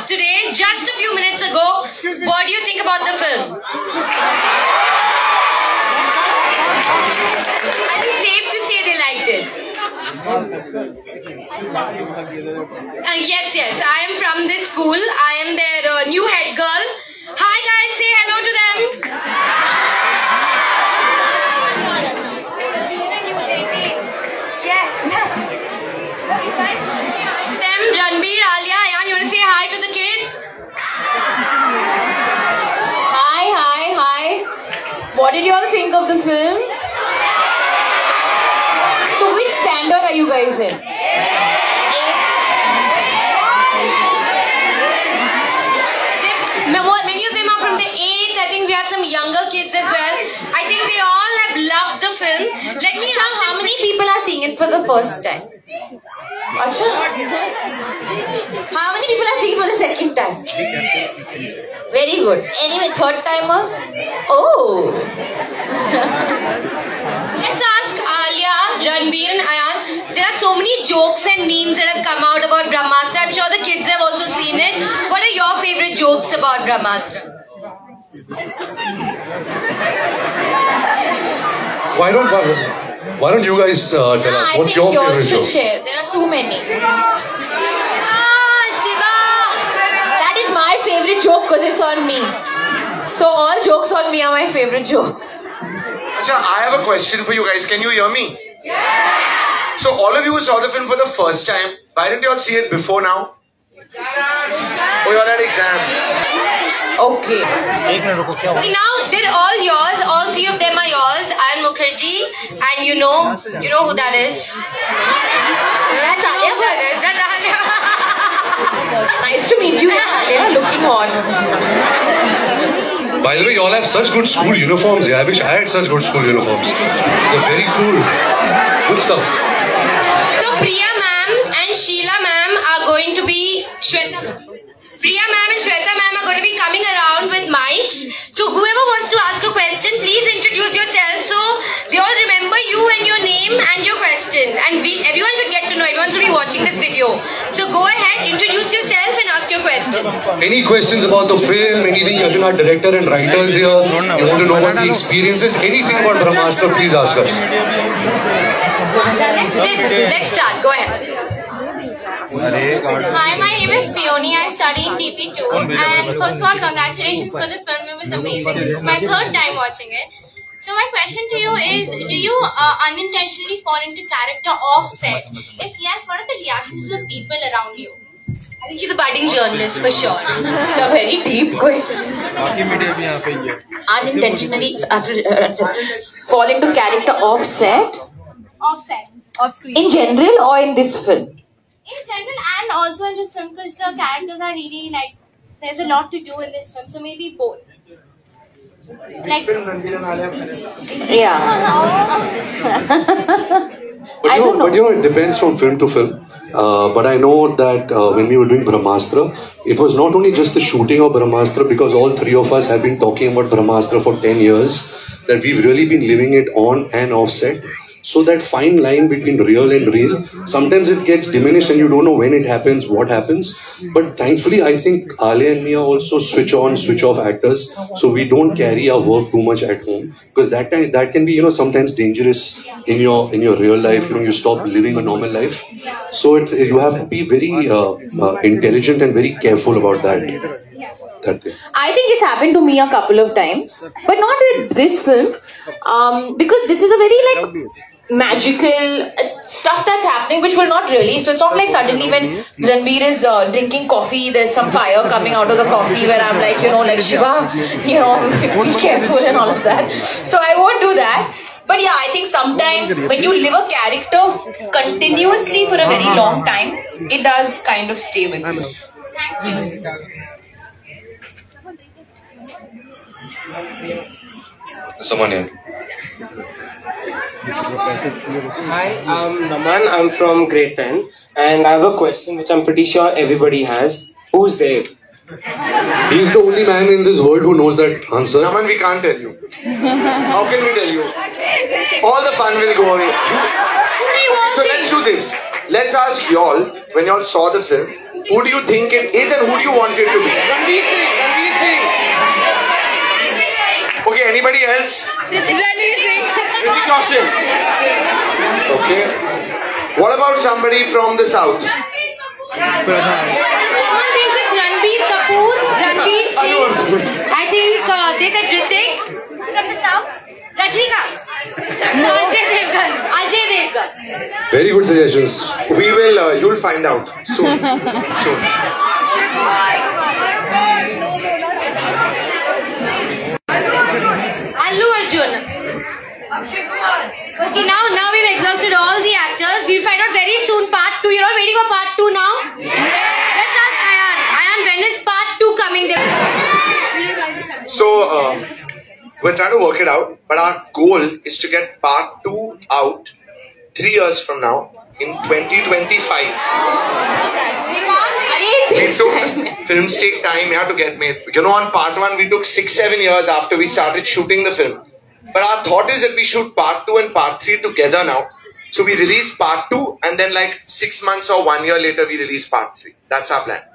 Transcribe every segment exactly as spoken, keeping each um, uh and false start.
up today, just a few minutes ago. What do you think about the film? I think safe to say they liked it. Uh, yes, yes, I am from this school. I am their uh, new head girl. Hi guys, say hello to them. Yes. You guys want to say hi to them? Ranbir, Alia, Ayan, you want to say hi to the kids? Hi, hi, hi. What did you all think of the film? So which standard are you guys in? Many of them are from the eighth. I think we have some younger kids as well. I think they all have loved the film. Let me Achha, how many people are seeing it for the first time? Achha? How many people are seeing it for the second time? Very good. Anyway, third timers? Oh. Let's ask Alia, Ranbir and Ayan. There are so many jokes and memes that have come out about Brahmastra. I'm sure the kids have also seen it. What are your favorite jokes about Brahmastra? Why don't why don't you guys uh, tell yeah, us I what's think your favorite joke? Share. There are too many. Ah, Shiva! That is my favorite joke because it's on me. So all jokes on me are my favorite joke. Achha, I have a question for you guys. Can you hear me? Yeah. So all of you who saw the film for the first time, why didn't you all see it before now? Oh, you all had exam. Okay. Okay, now they're all yours. All three of them are yours. I'm Mukherjee, and you know, you know who that is. That's You know who that is. That's Alia. Nice to meet you. They are looking on. By the way, you all have such good school uniforms. Yeah, I wish I had such good school uniforms. They're very cool. Good stuff. So Priya ma'am and Sheila ma'am are going to be Shweta. Priya ma'am and Shweta ma'am are going to be coming around with mics. So whoever wants to ask a question, please introduce yourself so they all remember you and your name and your question. And we, everyone should get to know, everyone should be watching this video. So go ahead, introduce yourself and ask your question. Any questions about the film, anything, you are director and writers here, you want to know about the experiences, anything about Brahmastra, please ask us. Let's, let's, let's start, go ahead. Hi, my name is Peony. I study in D P two. And first of all, congratulations for the film. It was amazing. This is my third time watching it. So my question to you is, do you uh, unintentionally fall into character off set? If yes, what are the reactions of the people around you? I think she's a budding journalist for sure. It's a very deep question. Unintentionally after, uh, fall into character off set? Off set, off screen. In general or in this film? In general and also in this film, because the characters are really like, there's a lot to do in this film, so maybe both. Like, yeah. But, I you know, don't know. but you know, it depends from film to film. Uh, but I know that uh, when we were doing Brahmastra, it was not only just the shooting of Brahmastra, because all three of us have been talking about Brahmastra for ten years, that we've really been living it on and off set. So that fine line between real and real, sometimes it gets diminished and you don't know when it happens, what happens. But thankfully, I think Alia and me are also switch on, switch off actors. So we don't carry our work too much at home, because that time, that can be, you know, sometimes dangerous in your in your real life. You know, you stop living a normal life. So it, you have to be very uh, uh, intelligent and very careful about that. That thing. I think it's happened to me a couple of times, but not with this film, um, because this is a very like magical uh, stuff that's happening, which will not really. So it's not like suddenly when Ranbir is uh, drinking coffee, there's some fire coming out of the coffee where I'm like, you know, like Shiva, you know, be careful and all of that. So I won't do that. But yeah, I think sometimes when you live a character continuously for a very long time, it does kind of stay with you. thank you. Someone here. Hi, I'm Naman. I'm from grade ten, and I have a question which I'm pretty sure everybody has. Who's Dev? He's the only man in this world who knows that answer. Naman, we can't tell you. How can we tell you? All the fun will go away. So let's do this. Let's ask y'all, when y'all saw the film, Who do you think it is and who do you want it to be? Ranbir Singh, Ranbir Singh. Okay, anybody else? Hrithik Roshan. Okay. What about somebody from the south? Someone thinks it's Ranbir Kapoor, Ranbir Singh. I think uh, they said Hrithik. From the south? Rajnikant. Ajay Devgan. Ajay Devgan. Very good suggestions. We will, uh, you'll find out soon. soon. Allu Arjun. Okay, now, now we've exhausted all the actors. We'll find out very soon part two. You're all waiting for part two now? Let's ask Ayan. Ayan, when is part two coming there? So, uh, we're trying to work it out, but our goal is to get part two out three years from now in twenty twenty-five. We took, films take time, you have to get made. You know, on part one, we took six, seven years after we started shooting the film. But our thought is that we shoot part two and part three together now. So we release part two and then like six months or one year later, we release part three. That's our plan.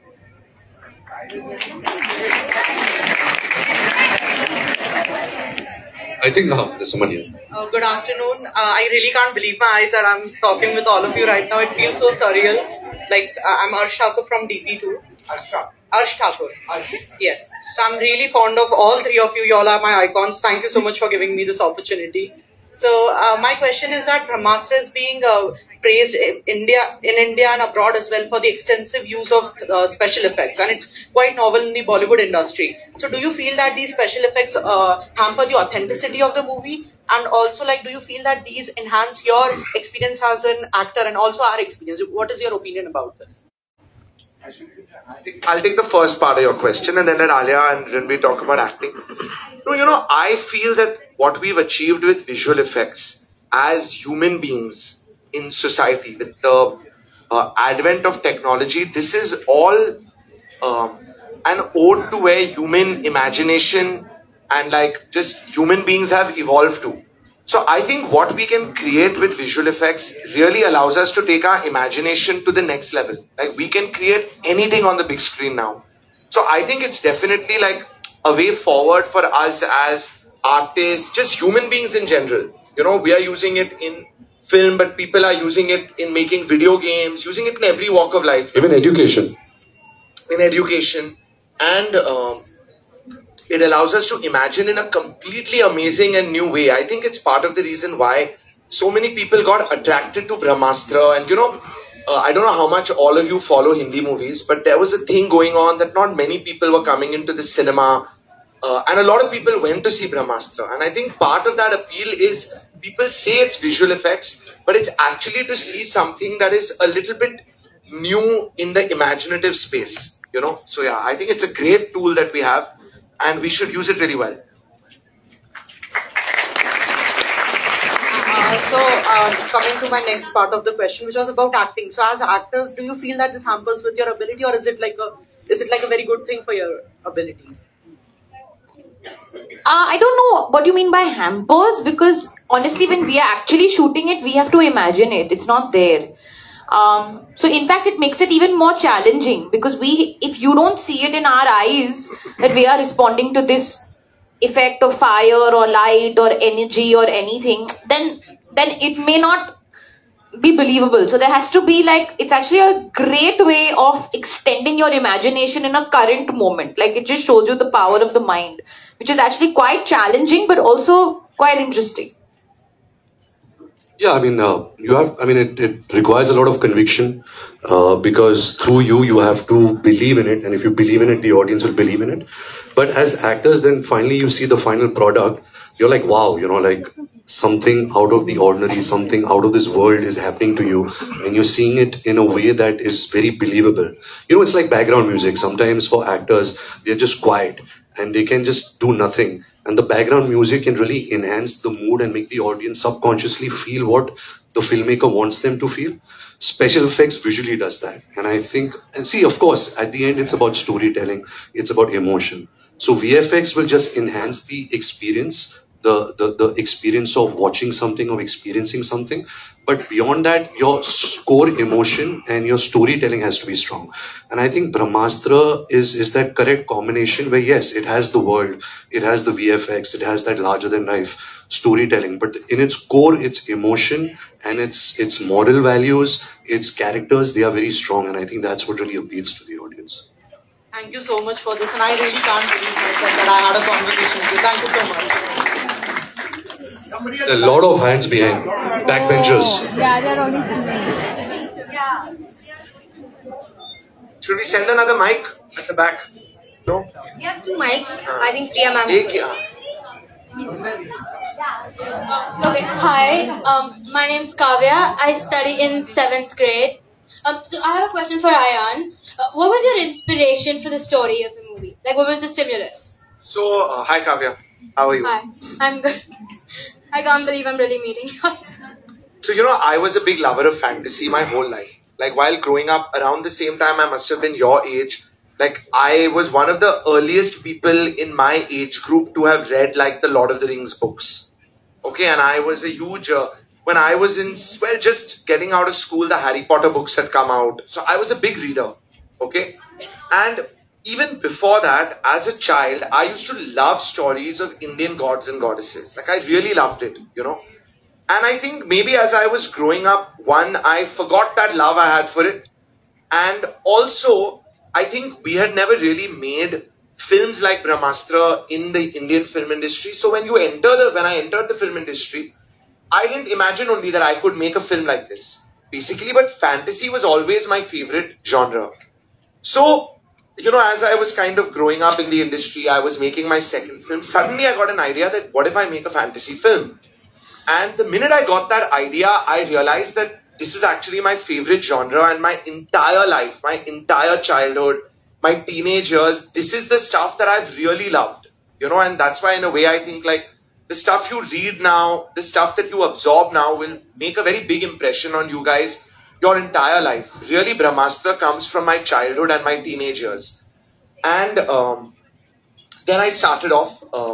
I think uh, there's someone here. Uh, good afternoon. Uh, I really can't believe my eyes that I'm talking with all of you right now. It feels so surreal. Like, uh, I'm Arsh Thakur from D P two. Arsh Arsh Thakur. Yes. So I'm really fond of all three of you. You all are my icons. Thank you so much for giving me this opportunity. So uh, my question is that Brahmastra is being uh, praised in India, in India and abroad as well for the extensive use of uh, special effects, and it's quite novel in the Bollywood industry. So do you feel that these special effects uh, hamper the authenticity of the movie? And also, like, do you feel that these enhance your experience as an actor and also our experience? What is your opinion about this? I'll take the first part of your question and then let Alia and Ranbir talk about acting. No, you know, I feel that what we've achieved with visual effects as human beings in society, with the uh, advent of technology, this is all um, an ode to where human imagination and like just human beings have evolved to. So I think what we can create with visual effects really allows us to take our imagination to the next level. Like we can create anything on the big screen now. So I think it's definitely like a way forward for us as artists, just human beings in general. You know, we are using it in film, but people are using it in making video games, using it in every walk of life. Even education. In education. And um, it allows us to imagine in a completely amazing and new way. I think it's part of the reason why so many people got attracted to Brahmastra. And you know, uh, I don't know how much all of you follow Hindi movies, but there was a thing going on that not many people were coming into the cinema. Uh, and a lot of people went to see Brahmastra. And I think part of that appeal is people say it's visual effects, but it's actually to see something that is a little bit new in the imaginative space. You know, so yeah, I think it's a great tool that we have. And we should use it really well. Uh, so, uh, coming to my next part of the question, which was about acting. So, as actors, do you feel that this hampers with your ability, or is it like a is it like a very good thing for your abilities? Uh, I don't know what you mean by hampers, because honestly, when we are actually shooting it, we have to imagine it. It's not there. Um, so in fact, it makes it even more challenging, because we, if you don't see it in our eyes that we are responding to this effect of fire or light or energy or anything, then then it may not be believable. So there has to be like, it's actually a great way of extending your imagination in a current moment. Like it just shows you the power of the mind, which is actually quite challenging but also quite interesting. Yeah, I mean, uh, you have, I mean, it, it requires a lot of conviction uh, because through you, you have to believe in it. And if you believe in it, the audience will believe in it. But as actors, then finally you see the final product, you're like, wow, you know, like something out of the ordinary, something out of this world is happening to you. And you're seeing it in a way that is very believable. You know, it's like background music. Sometimes for actors, they're just quiet and they can just do nothing. And the background music can really enhance the mood and make the audience subconsciously feel what the filmmaker wants them to feel. Special effects visually does that. And I think, and see, of course, at the end, it's about storytelling. It's about emotion. So V F X will just enhance the experience the, the, the experience of watching something, of experiencing something. But beyond that, your core emotion and your storytelling has to be strong. And I think Brahmastra is, is that correct combination where, yes, it has the world, it has the V F X, it has that larger than life storytelling, but in its core, its emotion and its, its moral values, its characters, they are very strong. And I think that's what really appeals to the audience. Thank you so much for this, and I really can't believe myself that I had a conversation with you. Thank you so much. A lot of hands behind. Backbenchers. Yeah, they're only three. Yeah. Should we send another mic at the back? No? We have two mics. I think Priya ma'am. Ek, yeah. Okay, hi. Um, my name's Kavya. I study in seventh grade. Um, so I have a question for Ayan. Uh, what was your inspiration for the story of the movie? Like, what was the stimulus? So, uh, hi Kavya. How are you? Hi, I'm good. I can't believe I'm really meeting you. So, you know, I was a big lover of fantasy my whole life. Like, while growing up, around the same time, I must have been your age. Like, I was one of the earliest people in my age group to have read, like, the Lord of the Rings books. Okay, and I was a huge... Uh, when I was in, well, just getting out of school, the Harry Potter books had come out. So, I was a big reader. Okay? And even before that, as a child, I used to love stories of Indian gods and goddesses. Like, I really loved it, you know. And I think maybe as I was growing up, one, I forgot that love I had for it. And also, I think we had never really made films like Brahmastra in the Indian film industry. So when you enter the, when I entered the film industry, I didn't imagine only that I could make a film like this. Basically, but fantasy was always my favorite genre. So, you know, as I was kind of growing up in the industry, I was making my second film. Suddenly I got an idea that what if I make a fantasy film? And the minute I got that idea, I realized that this is actually my favorite genre, and my entire life, my entire childhood, my teenage years, this is the stuff that I've really loved. You know, and that's why in a way I think like the stuff you read now, the stuff that you absorb now will make a very big impression on you guys your entire life. Really, Brahmastra comes from my childhood and my teenage years. And um, then I started off uh,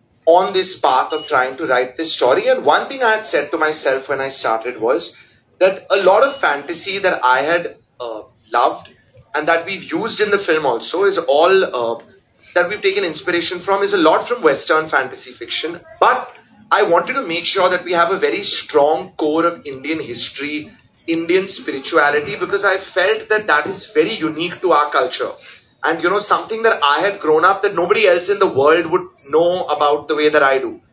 on this path of trying to write this story. And one thing I had said to myself when I started was that a lot of fantasy that I had uh, loved and that we've used in the film also is all uh, that we've taken inspiration from is a lot from Western fantasy fiction. But I wanted to make sure that we have a very strong core of Indian history, Indian spirituality, because I felt that that is very unique to our culture. And, you know, something that I had grown up that nobody else in the world would know about the way that I do.